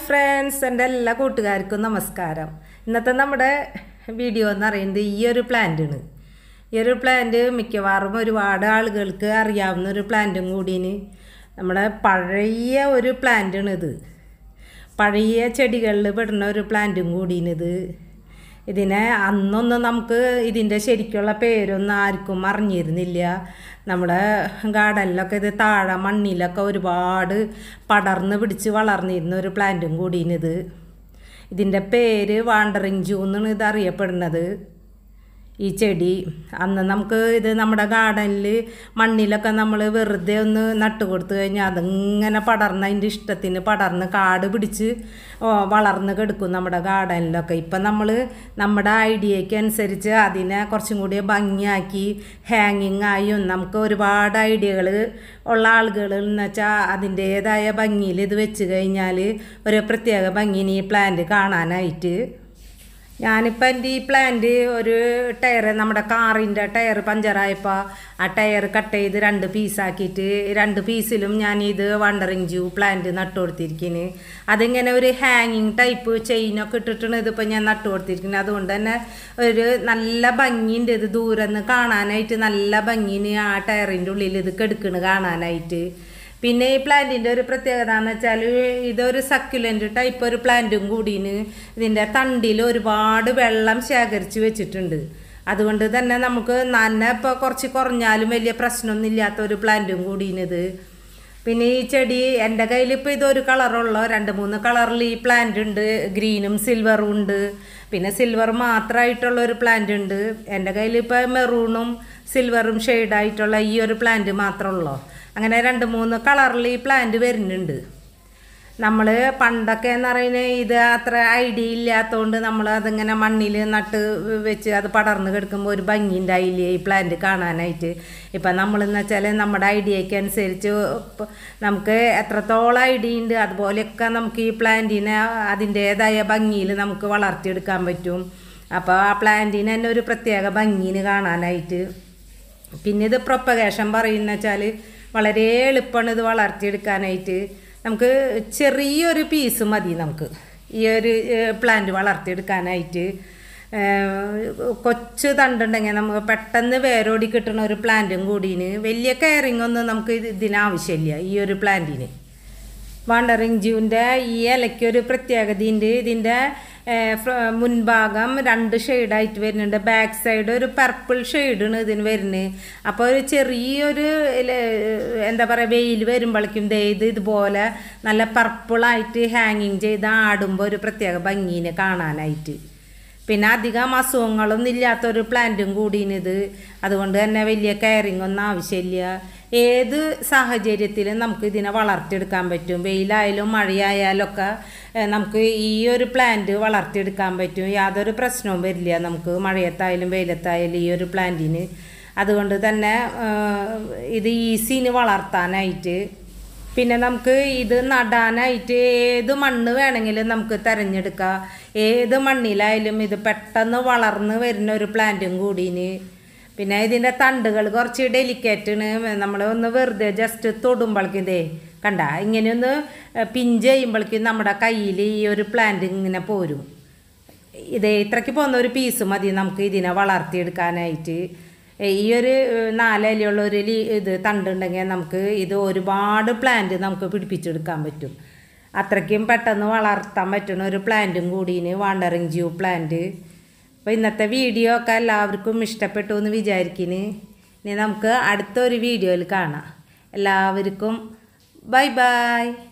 Friends, എൻ്റെ എല്ലാ കൂട്ടുകാർക്കും നമസ്കാരം. ഇന്നത്തെ നമ്മുടെ വീഡിയോ എന്ന് പറയുന്നത് ഈ ഒരു പ്ലാന്റാണ്. ഈ ഒരു പ്ലാന്റ് മിക്കവാറും ഒരുപാട് ആളുകൾക്ക് അറിയാവുന്ന ഒരു പ്ലാന്റും കൂടിയാണ്. നമ്മുടെ പഴയ ഒരു പ്ലാന്റാണിത്. പഴയ ചെടികളിൽ പെടുന്ന ഒരു പ്ലാന്റും കൂടിയാണിത്. ഇതിനെ അന്നൊന്നും നമുക്ക് ഇതിൻ്റെ ശരിക്കുള്ള പേരൊന്നും ആർക്കും അറിഞ്ഞിരുന്നില്ല. നമ്മുടെ ഗാർഡനിലൊക്കെ ഇത് താഴെ മണ്ണിലൊക്കെ ഒരുപാട് പടർന്ന് പിടിച്ച് വളർന്നിരുന്ന ഒരു പ്ലാന്റും കൂടിയാണിത്. ഇതിൻ്റെ പേര് വാണ്ടറിങ് ജൂ എന്നാണ് ഇത് അറിയപ്പെടുന്നത്. ഈ ചെടി അന്ന് നമുക്ക് ഇത് നമ്മുടെ ഗാർഡനിൽ മണ്ണിലൊക്കെ നമ്മൾ വെറുതെ ഒന്ന് നട്ട് കൊടുത്തു കഴിഞ്ഞാൽ അതിങ്ങനെ പടർന്ന് അതിൻ്റെ ഇഷ്ടത്തിന് പടർന്ന് കാട് പിടിച്ച് വളർന്ന് കിടക്കും നമ്മുടെ ഗാർഡനിലൊക്കെ. ഇപ്പം നമ്മൾ നമ്മുടെ ഐഡിയയ്ക്ക് അനുസരിച്ച് അതിനെ കുറച്ചും കൂടി ഭംഗിയാക്കി ഹാങ്ങിങ് ആയും നമുക്ക് ഒരുപാട് ഐഡിയകൾ ഉള്ള ആളുകൾ എന്ന് വെച്ചാൽ അതിൻ്റേതായ ഭംഗിയിൽ ഇത് വെച്ച് കഴിഞ്ഞാൽ ഒരു പ്രത്യേക ഭംഗിന് ഈ പ്ലാന്റ് കാണാനായിട്ട്. ഞാനിപ്പോൾ എൻ്റെ ഈ പ്ലാന്റ് ഒരു ടയർ, നമ്മുടെ കാറിൻ്റെ ടയർ പഞ്ചറായപ്പോൾ ആ ടയർ കട്ട് ചെയ്ത് 2 പീസാക്കിയിട്ട് 2 പീസിലും ഞാനിത് വണ്ടറിങ് ജൂ പ്ലാന്റ് നട്ടു കൊടുത്തിരിക്കുന്നു. അതിങ്ങനെ ഒരു ഹാങ്ങിങ് ടൈപ്പ് ചെയിനൊക്കെ ഇട്ടിട്ടാണ് ഇതിപ്പോൾ ഞാൻ നട്ടു കൊടുത്തിരിക്കുന്നത്. അതുകൊണ്ട് തന്നെ ഒരു നല്ല ഭംഗിയുണ്ട്. ഇത് ദൂരെ നിന്ന് കാണാനായിട്ട് നല്ല ഭംഗിന് ആ ടയറിൻ്റെ ഉള്ളിൽ ഇത് കെടുക്കണ് കാണാനായിട്ട്. പിന്നെ ഈ പ്ലാന്റിൻ്റെ ഒരു പ്രത്യേകത എന്ന് വെച്ചാൽ ഇതൊരു സക്യുലൻ്റ് ടൈപ്പ് ഒരു പ്ലാന്റും കൂടിയാണ്. ഇതിൻ്റെ തണ്ടിൽ ഒരുപാട് വെള്ളം ശേഖരിച്ച് വെച്ചിട്ടുണ്ട്. അതുകൊണ്ട് തന്നെ നമുക്ക് നന്നെ ഇപ്പോൾ കുറച്ച് കുറഞ്ഞാലും വലിയ പ്രശ്നമൊന്നും ഇല്ലാത്ത ഒരു പ്ലാന്റും കൂടിയാണിത്. പിന്നെ ഈ ചെടി എൻ്റെ കയ്യിൽ ഇപ്പോൾ ഇതൊരു കളറുള്ള 2-3 കളറിൽ ഈ പ്ലാന്റ് ഉണ്ട്. ഗ്രീനും സിൽവറും ഉണ്ട്. പിന്നെ സിൽവർ മാത്രമായിട്ടുള്ള ഒരു പ്ലാന്റ് ഉണ്ട്. എൻ്റെ കയ്യിൽ ഇപ്പോൾ മെറൂണും സിൽവറും ഷെയ്ഡായിട്ടുള്ള ഈ ഒരു പ്ലാന്റ് മാത്രമുള്ളൂ. അങ്ങനെ 2-3 കളറിൽ ഈ പ്ലാന്റ് വരുന്നുണ്ട്. നമ്മൾ പണ്ടൊക്കെ എന്ന് പറയുന്നത് ഇത് അത്ര ഐഡിയ ഇല്ലാത്തതുകൊണ്ട് നമ്മൾ അതിങ്ങനെ മണ്ണിൽ നട്ട് വെച്ച് അത് പടർന്ന് കിടക്കുമ്പോൾ ഒരു ഭംഗി ഉണ്ടായില്ലേ ഈ പ്ലാന്റ് കാണാനായിട്ട്. ഇപ്പം നമ്മളെന്ന് വെച്ചാൽ നമ്മുടെ ഐഡിയയ്ക്ക് അനുസരിച്ച് നമുക്ക് എത്രത്തോളം ഐഡിയ ഉണ്ട് അതുപോലെയൊക്കെ നമുക്ക് ഈ പ്ലാന്റിനെ അതിൻ്റേതായ ഭംഗിയിൽ നമുക്ക് വളർത്തിയെടുക്കാൻ പറ്റും. അപ്പോൾ ആ പ്ലാന്റിന് തന്നെ ഒരു പ്രത്യേക ഭംഗിന് കാണാനായിട്ട്. പിന്നെ ഇത് പ്രൊപ്പഗേഷൻ പറയുന്ന വെച്ചാൽ വളരെ എളുപ്പമാണ് ഇത് വളർത്തിയെടുക്കാനായിട്ട്. നമുക്ക് ചെറിയൊരു പീസ് മതി നമുക്ക് ഈ ഒരു പ്ലാന്റ് വളർത്തിയെടുക്കാനായിട്ട്. കൊച്ചു തണ്ടുണ്ടെങ്കിൽ നമുക്ക് പെട്ടെന്ന് വേരോടി കിട്ടുന്ന ഒരു പ്ലാന്റും കൂടിന്. വലിയ കെയറിങ് ഒന്നും നമുക്ക് ഇതിനാവശ്യമില്ല ഈ ഒരു പ്ലാന്റിന്. വാണ്ടറിങ് ജൂവിൻ്റെ ഈ ഇലയ്ക്കൊരു പ്രത്യേകതയുണ്ട്. ഇതിൻ്റെ മുൻഭാഗം 2 ഷെയ്ഡായിട്ട് വരുന്നുണ്ട്. ബാക്ക് സൈഡ് ഒരു പർപ്പിൾ ഷെയ്ഡാണ് ഇതിന് വരുന്നത്. അപ്പോൾ ഒരു ചെറിയൊരു എന്താ പറയുക വെയിൽ വരുമ്പോഴേക്കും ഇതുപോലെ നല്ല പർപ്പിളായിട്ട് ഹാങ്ങിങ് ചെയ്ത് ആടുമ്പോൾ ഒരു പ്രത്യേക ഭംഗിനെ കാണാനായിട്ട്. പിന്നെ അധികം അസുഖങ്ങളൊന്നും ഇല്ലാത്തൊരു പ്ലാന്റും കൂടിയാണിത്. അതുകൊണ്ട് തന്നെ വലിയ കെയറിങ് ഒന്നും ആവശ്യമില്ല. ഏത് സാഹചര്യത്തിലും നമുക്ക് ഇതിനെ വളർത്തിയെടുക്കാൻ പറ്റും. വെയിലായാലും മഴയായാലും ഒക്കെ നമുക്ക് ഈ ഒരു പ്ലാന്റ് വളർത്തിയെടുക്കാൻ പറ്റും. യാതൊരു പ്രശ്നവും വരില്ല നമുക്ക് മഴയത്തായാലും വെയിലത്തായാലും ഈ ഒരു പ്ലാന്റിന്. അതുകൊണ്ട് തന്നെ ഇത് ഈസിന് വളർത്താനായിട്ട്. പിന്നെ നമുക്ക് ഇത് നടാനായിട്ട് ഏത് മണ്ണ് വേണമെങ്കിലും നമുക്ക് തിരഞ്ഞെടുക്കാം. ഏത് മണ്ണിലായാലും ഇത് പെട്ടെന്ന് വളർന്ന് വരുന്ന ഒരു പ്ലാന്റും കൂടിന്. പിന്നെ ഇതിൻ്റെ തണ്ടുകൾ കുറച്ച് ഡെലിക്കേറ്റാണ്. നമ്മൾ ഒന്ന് വെറുതെ ജസ്റ്റ് തൊടുമ്പോഴേക്കും കണ്ട ഇങ്ങനെയൊന്ന് പിഞ്ച് ചെയ്യുമ്പോഴേക്കും നമ്മുടെ കയ്യിൽ ഈ ഒരു പ്ലാന്റ് ഇങ്ങനെ പോരും. ഇത്രയ്ക്ക് പോകുന്ന ഒരു പീസ് മതി നമുക്ക് ഇതിനെ വളർത്തിയെടുക്കാനായിട്ട്. ഈ ഒരു 4 ഇലയുള്ള ഒരു ഇത് തണ്ടുണ്ടെങ്കിൽ നമുക്ക് ഇത് ഒരുപാട് പ്ലാന്റ് നമുക്ക് പിടിപ്പിച്ചെടുക്കാൻ പറ്റും. അത്രയ്ക്കും പെട്ടെന്ന് വളർത്താൻ പറ്റുന്ന ഒരു പ്ലാന്റും കൂടിയാണ് വാണ്ടറിങ് ജൂ പ്ലാന്റ്. അപ്പോൾ ഇന്നത്തെ വീഡിയോ ഒക്കെ എല്ലാവർക്കും ഇഷ്ടപ്പെട്ടു എന്ന് വിചാരിക്കുന്നു. ഇനി നമുക്ക് അടുത്തൊരു വീഡിയോയിൽ കാണാം. എല്ലാവർക്കും ബൈ ബൈ.